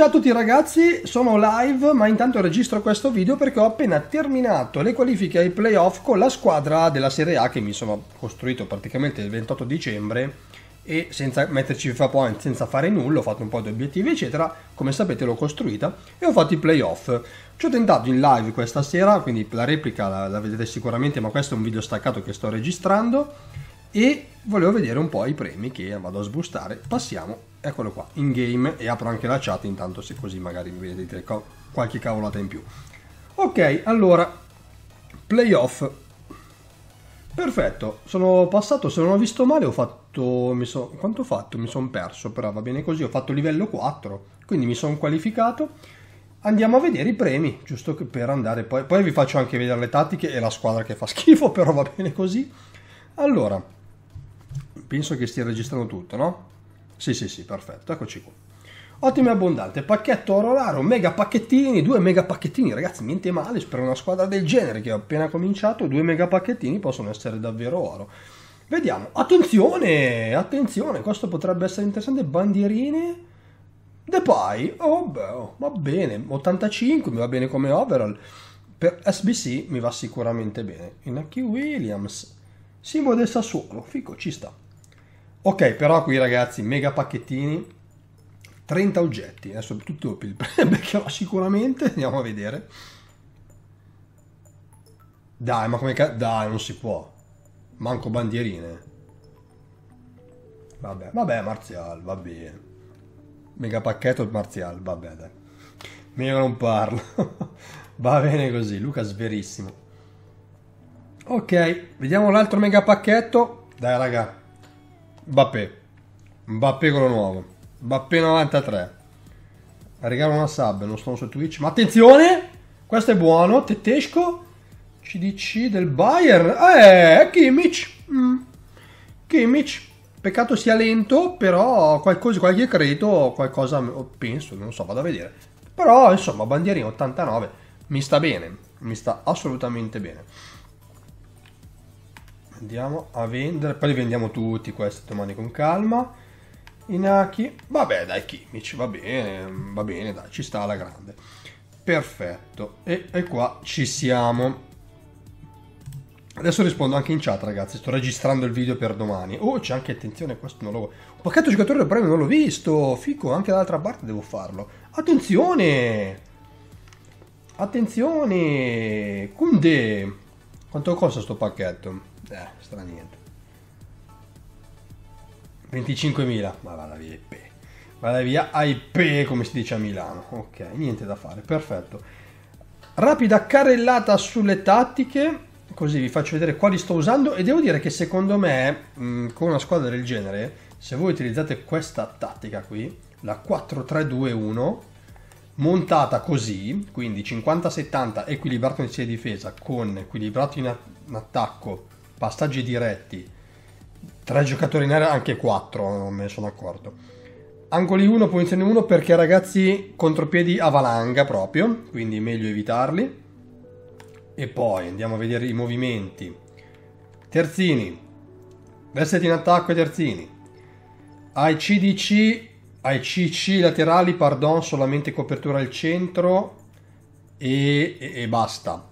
Ciao a tutti ragazzi, sono live ma intanto registro questo video perché ho appena terminato le qualifiche ai playoff con la squadra della Serie A che mi sono costruito praticamente il 28 dicembre e senza metterci FIFA Point, senza fare nulla, ho fatto un po' di obiettivi eccetera, come sapete l'ho costruita e ho fatto i playoff. Ci ho tentato in live questa sera, quindi la replica la vedete sicuramente, ma questo è un video staccato che sto registrando e volevo vedere un po' i premi che vado a sbustare. Passiamo, eccolo qua, in game, e apro anche la chat intanto, se così magari mi vedete qualche cavolata in più. Ok, allora, playoff. Perfetto, sono passato, se non ho visto male ho fatto, quanto ho fatto? Mi sono perso, però va bene così, ho fatto livello 4, quindi mi sono qualificato. Andiamo a vedere i premi, giusto per andare, poi vi faccio anche vedere le tattiche e la squadra che fa schifo, però va bene così. Allora, penso che stia registrando tutto, no? Sì, perfetto, eccoci qua. Ottimo e abbondante, pacchetto oro raro, mega pacchettini, 2 mega pacchettini, ragazzi, niente male, per una squadra del genere che ho appena cominciato, 2 mega pacchettini possono essere davvero oro. Vediamo, attenzione, questo potrebbe essere interessante, bandierine, Depay, oh beh, va bene, 85, mi va bene come overall, per SBC mi va sicuramente bene, Inaki Williams, simbolo del Sassuolo, fico, ci sta. Ok, però qui ragazzi, mega pacchettini, 30 oggetti, adesso tutto il beccherò sicuramente, andiamo a vedere. Dai, ma come dai, non si può. Manco bandierine. Vabbè, Martial, va bene. Mega pacchetto Martial, vabbè, dai. Meglio non parlo. Va bene così, Lucas verissimo. Ok, vediamo l'altro mega pacchetto. Dai, raga. Mbappé quello nuovo, Mbappé 93, regalo una sub, non sono su Twitch, ma attenzione, questo è buono, Tetesco, CDC del Bayern, Kimmich, peccato sia lento, però qualche credito, qualcosa penso, non so, vado a vedere, però insomma bandierino 89, mi sta bene, mi sta assolutamente bene. Andiamo a vendere, poi li vendiamo tutti questi domani con calma. Inaki, vabbè dai, Kimmich, va bene, dai, ci sta alla grande. Perfetto, e qua ci siamo. Adesso rispondo anche in chat ragazzi, sto registrando il video per domani. Oh, c'è anche, attenzione, questo non l'ho... Un pacchetto giocatore del premio non l'ho visto, fico, anche dall'altra parte devo farlo. Attenzione! Koundé! Quanto costa sto pacchetto? Sta niente. 25.000, ma vada via IP. Vada via IP, come si dice a Milano. Ok, niente da fare, perfetto. Rapida carrellata sulle tattiche, così vi faccio vedere quali sto usando e devo dire che secondo me, con una squadra del genere, se voi utilizzate questa tattica qui, la 4-3-2-1, montata così, quindi 50-70 equilibrato in sia difesa con equilibrato in attacco, passaggi diretti, 3 giocatori in area, anche 4, non me ne sono accorto. Angoli 1, posizione 1 perché ragazzi contropiedi a valanga proprio, quindi meglio evitarli. E poi andiamo a vedere i movimenti. Terzini, versetti in attacco e terzini. Ai CDC, ai CC laterali, pardon, solamente copertura al centro e basta.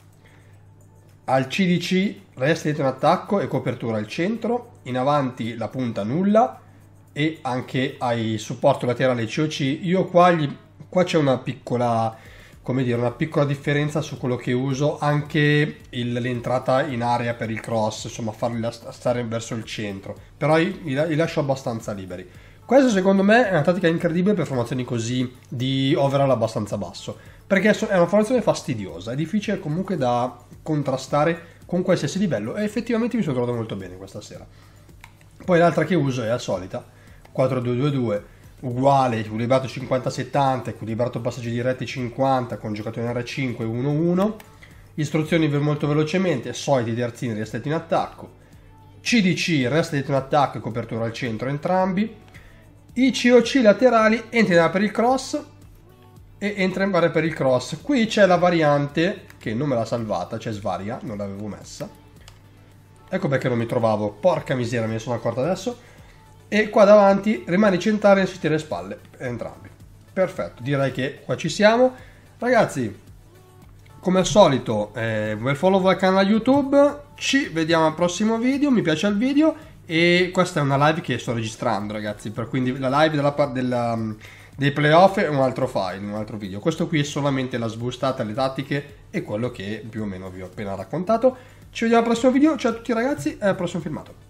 Al CDC resta dietro in attacco e copertura al centro, in avanti la punta nulla e anche ai supporto laterale COC. Io qua c'è una piccola, come dire, una piccola differenza su quello che uso, anche l'entrata in area per il cross, insomma farli stare verso il centro, però li lascio abbastanza liberi. Questa secondo me è una tattica incredibile per formazioni così di overall abbastanza basso, perché è una formazione fastidiosa, è difficile comunque da contrastare con qualsiasi livello e effettivamente mi sono trovato molto bene questa sera. Poi l'altra che uso è la solita, 4-2-2-2, uguale, equilibrato 50-70, equilibrato passaggi diretti 50, con giocatori in R5 1-1, istruzioni molto velocemente, soliti terzini restati in attacco, CDC resta dietro in attacco e copertura al centro entrambi, i COC laterali entra per il cross e entra in area per il cross. Qui c'è la variante che non me l'ha salvata, c'è Svaria, non l'avevo messa. Ecco perché non mi trovavo, porca miseria, me ne sono accorto adesso. E qua davanti rimane centrale e si tira le spalle, entrambi. Perfetto, direi che qua ci siamo. Ragazzi, come al solito, un bel follow al canale YouTube. Ci vediamo al prossimo video. Mi piace il video. E questa è una live che sto registrando, ragazzi. Per quindi la live dei playoff è un altro file, un altro video. Questo qui è solamente la sbustata, le tattiche e quello che più o meno vi ho appena raccontato. Ci vediamo al prossimo video. Ciao a tutti, ragazzi, e al prossimo filmato.